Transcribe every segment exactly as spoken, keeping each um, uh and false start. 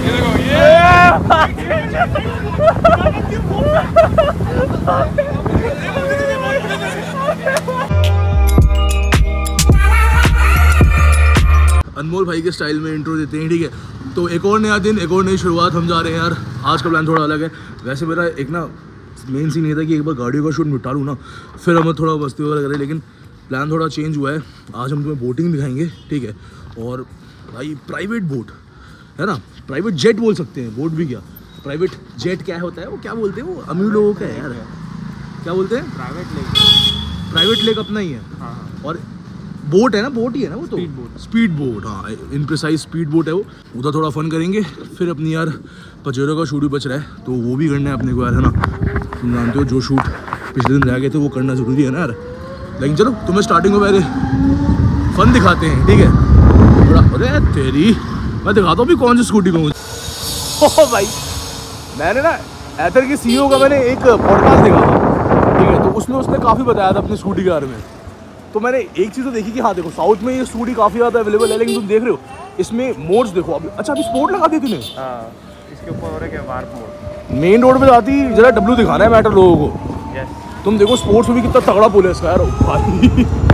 अनमोल भाई के स्टाइल में इंट्रो देते हैं, ठीक है। तो एक और नया दिन, एक और नई शुरुआत, हम जा रहे हैं यार। आज का प्लान थोड़ा अलग है। वैसे मेरा एक ना मेन सीन ये था कि एक बार गाड़ियों का शूट निपटा लूँ ना, फिर हम थोड़ा मस्ती वगैरह करें, लेकिन प्लान थोड़ा चेंज हुआ है। आज हम तुम्हें बोटिंग दिखाएंगे, ठीक है। और भाई प्राइवेट बोट है ना, प्राइवेट जेट बोल सकते हैं, बोट भी क्या, प्राइवेट जेट क्या होता है, वो क्या बोलते हैं, वो अमीर लोगों का है यार, क्या बोलते हैं, प्राइवेट लेक। प्राइवेट लेक अपना ही है। हाँ। और बोट है ना, बोट ही है ना वो, तो स्पीड बोट, स्पीड बोट, हाँ इन प्रिसाइज स्पीड बोट है वो। उधर थोड़ा फन करेंगे, फिर अपनी यार पजेरो का शूट भी बच रहा है, तो वो भी करना है अपने को यार, है ना। तुम जानते हो जो शूट पिछले दिन रह गए थे वो करना ज़रूरी है ना यार। लेकिन चलो तुम्हें स्टार्टिंग में पहले फन दिखाते हैं, ठीक है। थोड़ा अरे तेरी मैं दिखाता हूँ भी कौन सी स्कूटी में हूँ। ओह भाई, मैंने ना एथर के सीईओ का मैंने एक पॉडकास्ट देखा था, ठीक है। तो उसमें उसने काफ़ी बताया था अपनी स्कूटी के बारे में। तो मैंने एक चीज़ तो देखी कि हाँ देखो साउथ में ये स्कूटी काफ़ी ज़्यादा अवेलेबल है, लेकिन तुम देख रहे हो इसमें मोड्स देखो अभी। अच्छा अभी स्पोर्ट लगा दी तूने? हाँ, इसके ऊपर हो रहा है वार्प मोड। मेन रोड पे जाती जरा डब्ल्यू दिखाना है मैटर लोगों को। yes. तुम देखो स्पोर्ट्स में भी कितना तगड़ा पुल है इसका यार भाई।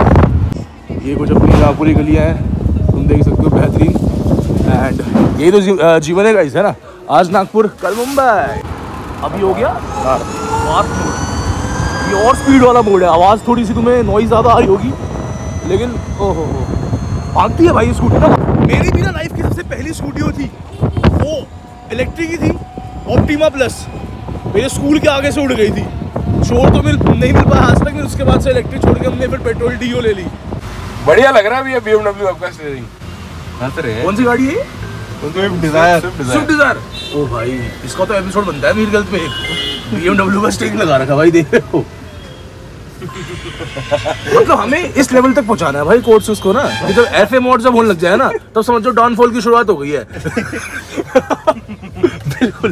ये कुछ अपनी नागपुरी गलियाँ हैं, तुम देख सकते हो, बेहतरीन। एंड ये तो जीवन है गाइस, है ना। आज नागपुर, कल मुंबई। अभी हो गया वार्प मोड, ये और स्पीड वाला मोड है। आवाज़ थोड़ी सी तुम्हें नॉइज़ ज़्यादा आ रही होगी, लेकिन ओहो हो भागती है भाई ये स्कूटी ना। मेरी भी ना लाइफ की सबसे पहली स्कूटी वो थी, वो इलेक्ट्रिक की थी, ऑप्टिमा प्लस। मेरे स्कूल के आगे से उड़ गई थी। छोड़ तो मिल नहीं मिल पाया आज तक, फिर उसके बाद से इलेक्ट्रिक छोड़ के हमने फिर पेट्रोल डीओ ले ली। बढ़िया लग रहा है भैया बीएमडब्ल्यू आपका स्टीयरिंग। कौन सी गाड़ी है ये? Swift Dzire. Swift Dzire. ओ भाई इसका तो एपिसोड बनता है मीर गलत पे, बीएमडब्ल्यू का स्टीयरिंग लगा रखा भाई, देख रहे हो। मतलब हमें इस लेवल तक पहुंचाना है भाई कोर्स उसको ना, कि जब एफए मोड जब होने लग जाए ना, तब समझो डाउनफॉल की शुरुआत हो गई है। बिल्कुल।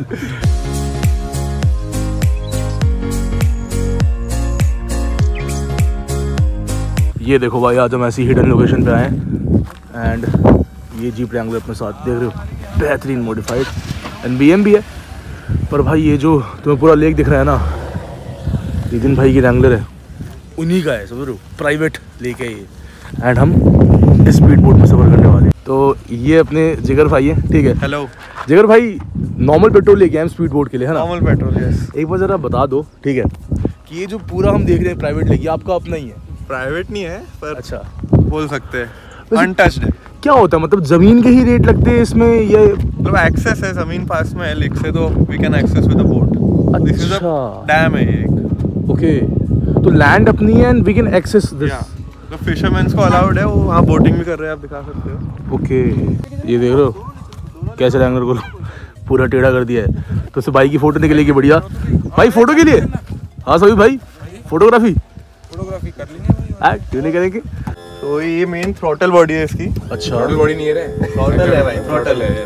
ये देखो भाई, आज हम ऐसी हिडन लोकेशन पे आए हैं। एंड ये जीप रैंगलर अपने साथ देख रहे हो, बेहतरीन मॉडिफाइड, एंड बीएम भी है। पर भाई ये जो तुम्हें पूरा लेक दिख रहा है ना, नितिन भाई की रैंगलर है, उन्हीं का है, समझ रहे हो, प्राइवेट लेक है ये। एंड हम स्पीड बोट में सफ़र करने वाले हैं। तो ये अपने जिगर भाई है, ठीक है। हेलो जिगर भाई, नॉर्मल पेट्रोल लेके आए हम स्पीड बोट के लिए, है ना। Normal petrol, yes. एक बार ज़रा बता दो, ठीक है, कि ये जो पूरा हम देख रहे हैं प्राइवेट लेक, ये आपका अपना ही है? प्राइवेट नहीं है पर अच्छा बोल सकते हैं, अनटच्ड है। क्या होता है, मतलब जमीन के ही रेट लगते हैं इसमें, ये मतलब एक्सेस है, जमीन पास में है लेक से, तो we can access with the boat. This is a dam है ये एक। ओके, तो लैंड अपनी है and we can access this. तो फिशरमैन्स को अलाउड है, वो वहाँ बोटिंग भी कर रहे हैं, आप दिखा सकते हो। ओके, ये देख रहे हो कैसे रैंगलर को पूरा टेढ़ा कर दिया है। तो उससे भाई की फोटो निकलेगी बढ़िया। भाई फोटो के लिए, हाँ सभी भाई, फोटोग्राफी फोटोग्राफी कर लेंगे, क्यों नहीं करेंगे। तो ये मेन थ्रॉटल बॉडी है इसकी। अच्छा, थ्रॉटल बॉडी नहीं है रे, थ्रॉटल है भाई, थ्रॉटल है।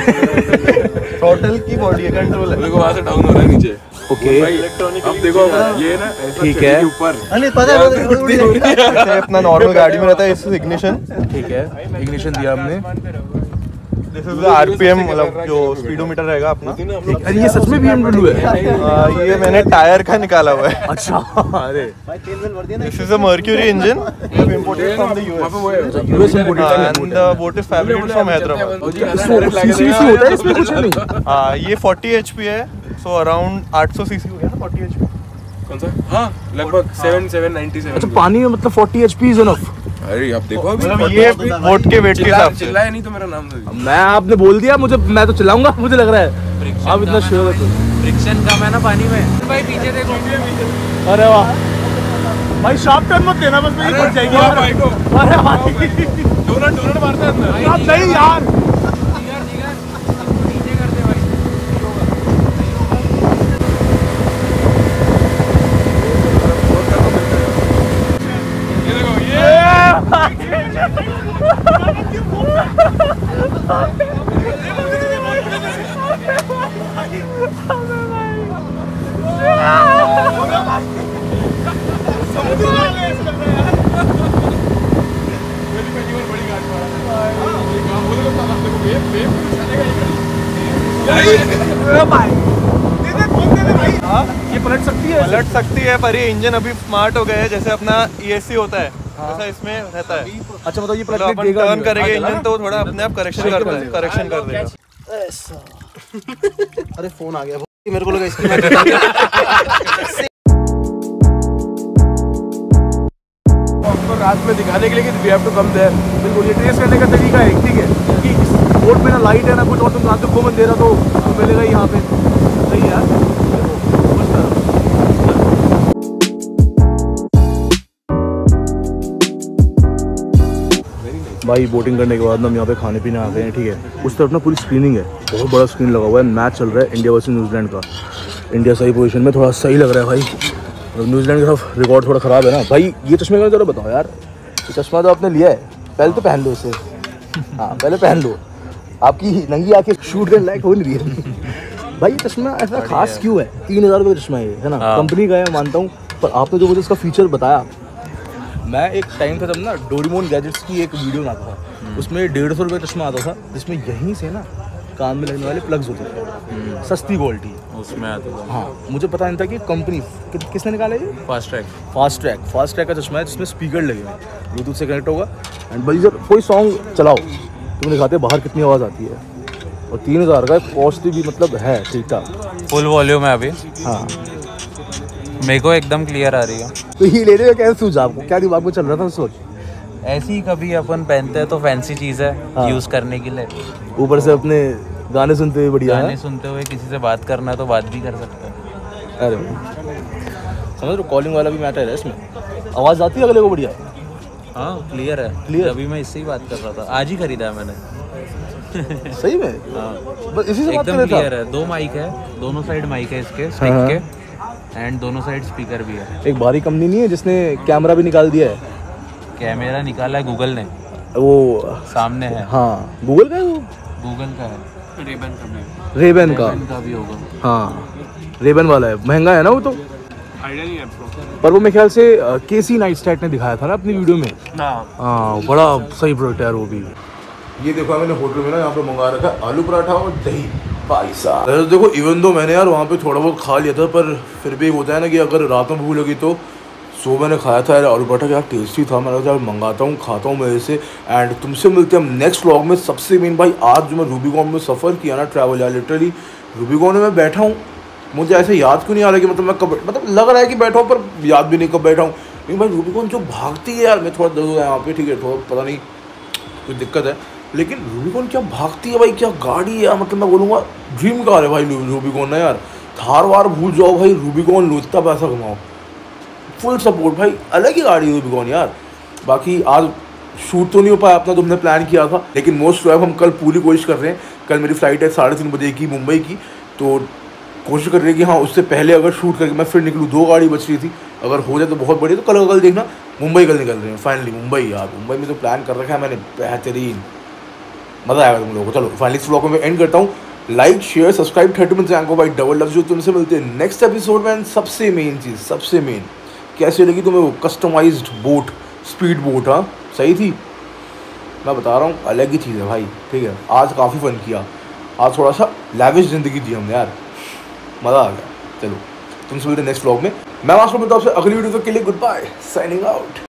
थ्रॉटल की बॉडी है, कंट्रोल है। देखो वहां से डाउन हो रहा है नीचे। ओके, अब देखो ये ना ठीक है, ऊपर अरे पता है अपना नॉर्मल गाड़ी में रहता है, इससे इग्निशन, ठीक है, इग्निशन दिया हमने। दिस इज द आरपीएम, मतलब जो स्पीडोमीटर रहेगा अपना। अरे ये सच में बीएमडब्ल्यू है? आ, ये मैंने टायर का निकाला हुआ है। अच्छा, अरे this is a mercury engine imported from the US. US imported and the boat is fabricated from Hyderabad. CC होता है इसमें कुछ नहीं? हां, ये फोर्टी एचपी है, so around eight hundred CC हो गया ना फोर्टी एचपी। कौन सा? हां, लगभग सेवन सेवन नाइंटी सेवन। अच्छा, पानी में मतलब फोर्टी एचपी इज इनफ? अरे आप देखो अभी, मतलब ये बोट के वेट के हिसाब से। चिल्लाया नहीं तो मेरा नाम दे। मैं आपने बोल दिया मुझे, मैं तो चिल्लाऊंगा, मुझे लग रहा है आप इतना श्योर हो। फ्रिक्शन कम है ना पानी में भाई, पीछे देखो। अरे वाह भाई, शार्प टर्न मत देना, बस मेरी पड़ जाएगी यार भाई को। अरे भाई डोनट डोनट मारता है अंदर। आप नहीं यार, नीचे कर दे भाई। ये देखो ये ये पलट सकती है पलट सकती है पर ये इंजन अभी स्मार्ट हो गया है, जैसे अपना ई एस सी होता है ऐसा इसमें रहता है। अच्छा मतलब ये मतलब पलट अपन टर्न करेंगे इंजन तो थोड़ा अपने आप करेक्शन करता है, करेक्शन कर देगा। अरे फोन आ गया मेरे को लगा इसकी आपको रात में दिखाने के लिए कि we have to come there. बिल्कुल ये ट्रेस करने का तरीका है, ठीक है, कि रोड पे ना लाइट है ना कुछ और, तुम रात को घूम दे रहा तो तो मिलेगा ही यहाँ पे। सही है यार। भाई बोटिंग करने के बाद ना हम यहाँ पे खाने पीने आ गए हैं, ठीक है। उस तरफ ना पूरी स्क्रीनिंग है, बहुत बड़ा स्क्रीन लगा हुआ है, मैच चल रहा है इंडिया वर्सेस न्यूजीलैंड का। इंडिया सही पोजीशन में, थोड़ा सही लग रहा है भाई। न्यूजीलैंड की तरफ रिकॉर्ड थोड़ा ख़राब है ना भाई। ये चश्मे का ज़रा बताओ यार, ये चश्मा तो आपने लिया है, पहले तो पहन लो इसे। हाँ पहले पहन लो, आपकी नंगी आँखें शूट करने लायक हो नहीं रही है भाई। ये चश्मा ऐसा खास क्यों है? तीन हज़ार रुपये का चश्मा है ना, कंपनी का है मानता हूँ, पर आपने जो मुझे इसका फीचर बताया, मैं एक टाइम था जब ना डोरेमोन गैजेट्स की एक वीडियो बनाता था, उसमें डेढ़ सौ रुपये चश्मा आता था जिसमें यहीं से ना कान में लगने वाले प्लग्स होते थे, सस्ती क्वालिटी उसमें आता था। हाँ मुझे पता नहीं था कि कंपनी कि, किसने निकाला ये fast track fast track fast track का चश्मा है जिसमें स्पीकर लगे हुए हैं, ब्लूटूथ से कनेक्ट होगा। एंड भाई सर कोई सॉन्ग चलाओ तुम दिखाते बाहर कितनी आवाज़ आती है, और तीन हज़ार का कॉस्ट भी मतलब है ठीक ठाक। फुल वॉल्यूम है अभी, हाँ मेरे को एकदम क्लियर आ रही है। तो ये लेने में कैसे सूझा आपको, क्या दिमाग में चल रहा था उस वक्त? ऐसी कभी अपन पहनते हैं तो फैंसी चीज़ है हाँ। यूज़ करने के लिए, ऊपर से अपने गाने सुनते हुए बढ़िया गाने है। सुनते हुए किसी से बात करना है तो बात भी कर सकते हैं। अरे समझ लो कॉलिंग वाला भी मैटर है इसमें, आवाज़ आती है अगले को बढ़िया। हाँ क्लियर है, Clear? अभी मैं इससे ही बात कर रहा था, आज ही खरीदा है मैंने। सही में हाँ बस इसी से बात कर एकदम रहा क्लियर था। है, दो माइक है, दोनों साइड माइक है इसके स्टिक हाँ। के, एंड दोनों साइड स्पीकर भी है। एक भारी कंपनी नहीं है जिसने कैमरा भी निकाल दिया है, कैमरा निकाला है गूगल ने, वो सामने है, हाँ गूगल का है वो, गूगल का है, रेबन का Ray-Ban का भी होगा। हाँ रेबन वाला है, महंगा है ना वो तो। आइडिया नहीं है पर वो मेरे ख्याल से केसी नाइस्टैट ने दिखाया था ना अपनी वीडियो में। हाँ बड़ा सही प्रोडक्ट है यार वो भी। ये देखो मैंने होटल में ना यहाँ पे मंगा रखा है आलू पराठा और दही भाई साहब। वैसे देखो इवन दो मैंने यार वहाँ पे थोड़ा बहुत खा लिया था, पर फिर भी होता है ना कि अगर रात में भूख लगी तो सो मैंने खाया था यार आलू पराठा, क्या टेस्टी था। मैंने कहा मंगाता हूँ खाता हूँ मेरे से। एंड तुमसे मिलते हैं हम नेक्स्ट व्लॉग में। सबसे मेन भाई आज जो मैं रूबीकॉन में सफ़र किया ना ट्रैवल, यार लिटरली रूबीकॉन में मैं बैठा हूँ, मुझे ऐसे याद क्यों नहीं आ रहा कि मतलब मैं कब मतलब लग रहा है कि बैठा हूँ पर याद भी नहीं कब बैठा हूँ। लेकिन भाई रूबीकॉन जो भागती है यार, मैं थोड़ा दर्द हो गया यहाँ पे, ठीक है थोड़ा पता नहीं कुछ दिक्कत है, लेकिन रूबीकॉन क्या भागती है भाई, क्या गाड़ी है। मतलब मैं बोलूँगा ड्रीम कार है भाई रूबीकॉन ना यार। थार वार भूल जाओ भाई, रूबीकॉन लो, इतना पैसा कमाओ, फुल सपोर्ट भाई, अलग ही गाड़ी है रूबीकॉन यार। बाकी आज शूट तो नहीं हो पाया अपना, तो हमने प्लान किया था, लेकिन मोस्ट ऑफ हम कल पूरी कोशिश कर रहे हैं। कल मेरी फ़्लाइट है साढ़े तीन बजे की मुंबई की, तो कोशिश कर रहे हैं कि हाँ उससे पहले अगर शूट करके मैं फिर निकलूँ। दो गाड़ी बच रही थी, अगर हो जाए तो बहुत बढ़िया। तो कल कल देखना मुंबई कल निकल रहे हैं फाइनली मुंबई। यार मुंबई में तो प्लान कर रखा है मैंने, बेहतरीन मज़ा आएगा तुम लोगों को। चलो फाइनली इस व्लॉग में एंड करता हूँ। Like share subscribe thirty minute channel को भाई डबल लव। जो तुमसे मिलते हैं नेक्स्ट एपिसोड में। सबसे मेन चीज़, सबसे मेन कैसे लगी तुम्हें वो कस्टमाइज्ड बोट, स्पीड बोट? हाँ सही थी, मैं बता रहा हूँ अलग ही चीज़ है भाई, ठीक है। आज काफ़ी फन किया, आज थोड़ा सा लैविश ज़िंदगी जी हमने यार, मज़ा आ गया। चलो तुमसे मिलते हैं नेक्स्ट व्लॉग में। मैं आपको मिलता हूँ आपसे अगली वीडियो के लिए। Good bye, signing out.